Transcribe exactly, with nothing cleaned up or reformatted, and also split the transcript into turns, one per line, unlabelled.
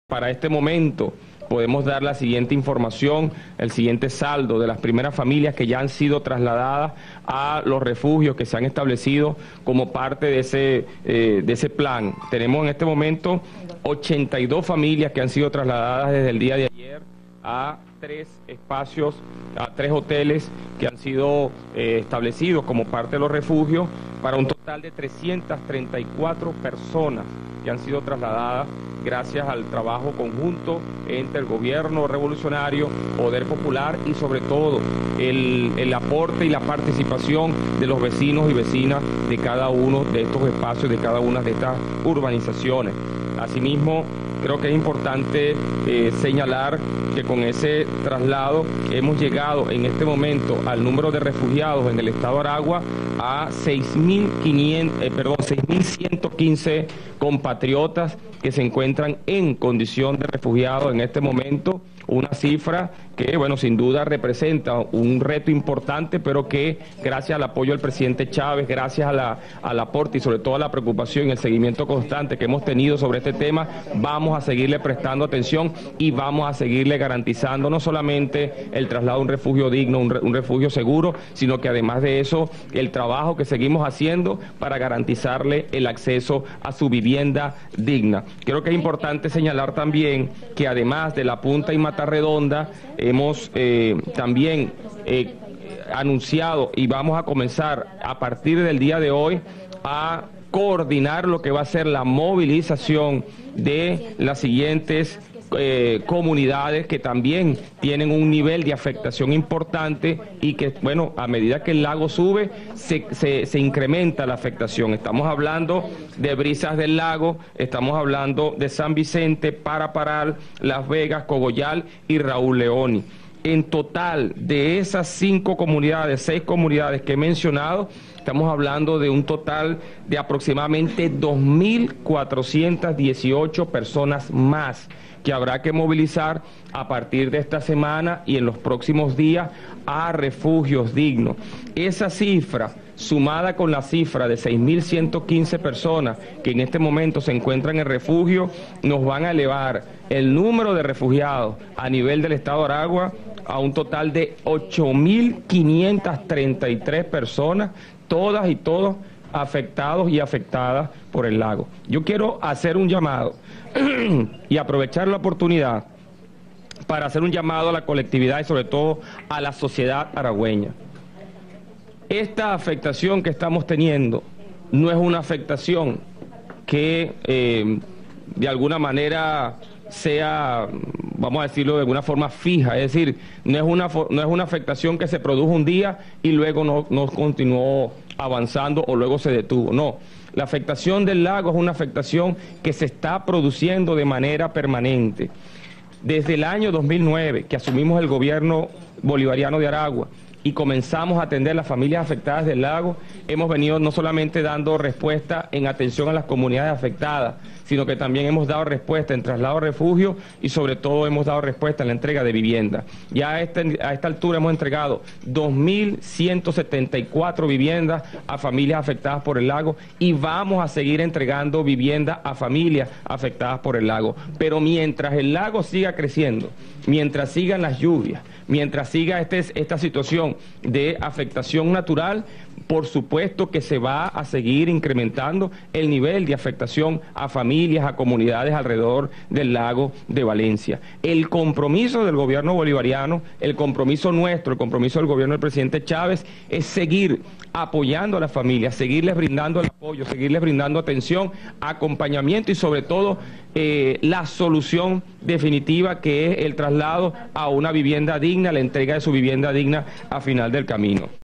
Para este momento podemos dar la siguiente información, el siguiente saldo de las primeras familias que ya han sido trasladadas a los refugios que se han establecido como parte de ese, eh, de ese plan. Tenemos en este momento ochenta y dos familias que han sido trasladadas desde el día de ayer a tres espacios, a tres hoteles que han sido eh, establecidos como parte de los refugios, para un total de trescientas treinta y cuatro personas que han sido trasladadas gracias al trabajo conjunto entre el gobierno revolucionario, Poder Popular y sobre todo el, el aporte y la participación de los vecinos y vecinas de cada uno de estos espacios, de cada una de estas urbanizaciones. Asimismo, creo que es importante eh, señalar que con ese traslado hemos llegado en este momento al número de refugiados en el estado de Aragua a seis mil quinientos, eh, perdón, seis mil ciento quince compatriotas que se encuentran en condición de refugiados en este momento, una cifra que, bueno, sin duda representa un reto importante, pero que gracias al apoyo del presidente Chávez, gracias a la, al aporte y sobre todo a la preocupación y el seguimiento constante que hemos tenido sobre este tema, vamos a seguirle prestando atención y vamos a seguirle garantizando no solamente el traslado a un refugio digno, un, re, un refugio seguro, sino que además de eso, el trabajo que seguimos haciendo para garantizarle el acceso a su vivienda digna. Creo que es importante señalar también que además de La Punta y Matarredonda, hemos eh, también eh, anunciado y vamos a comenzar a partir del día de hoy a coordinar lo que va a ser la movilización de las siguientes eh, comunidades que también tienen un nivel de afectación importante y que, bueno, a medida que el lago sube, se, se, se incrementa la afectación. Estamos hablando de Brisas del Lago, estamos hablando de San Vicente, Paraparal, Las Vegas, Cogollal y Raúl Leoni. En total, de esas cinco comunidades, seis comunidades que he mencionado, estamos hablando de un total de aproximadamente dos mil cuatrocientas dieciocho personas más que habrá que movilizar a partir de esta semana y en los próximos días a refugios dignos. Esa cifra, sumada con la cifra de seis mil ciento quince personas que en este momento se encuentran en refugio, nos van a elevar el número de refugiados a nivel del estado de Aragua a un total de ocho mil quinientas treinta y tres personas, todas y todos afectados y afectadas por el lago. Yo quiero hacer un llamado y aprovechar la oportunidad para hacer un llamado a la colectividad y sobre todo a la sociedad aragüeña. Esta afectación que estamos teniendo no es una afectación que eh, de alguna manera sea, vamos a decirlo de alguna forma fija, es decir, no es una, no es una afectación que se produjo un día y luego no, no continuó avanzando o luego se detuvo, no. La afectación del lago es una afectación que se está produciendo de manera permanente. Desde el año dos mil nueve, que asumimos el gobierno bolivariano de Aragua y comenzamos a atender a las familias afectadas del lago, hemos venido no solamente dando respuesta en atención a las comunidades afectadas, sino que también hemos dado respuesta en traslado a refugio y sobre todo hemos dado respuesta en la entrega de vivienda. Ya a, este, a esta altura hemos entregado dos mil ciento setenta y cuatro viviendas a familias afectadas por el lago y vamos a seguir entregando vivienda a familias afectadas por el lago. Pero mientras el lago siga creciendo, mientras sigan las lluvias, mientras siga este, esta situación de afectación natural, por supuesto que se va a seguir incrementando el nivel de afectación a familias, a comunidades alrededor del lago de Valencia. El compromiso del gobierno bolivariano, el compromiso nuestro, el compromiso del gobierno del presidente Chávez es seguir apoyando a las familias, seguirles brindando el apoyo, seguirles brindando atención, acompañamiento y sobre todo eh, la solución definitiva que es el traslado a una vivienda digna, la entrega de su vivienda digna a final del camino.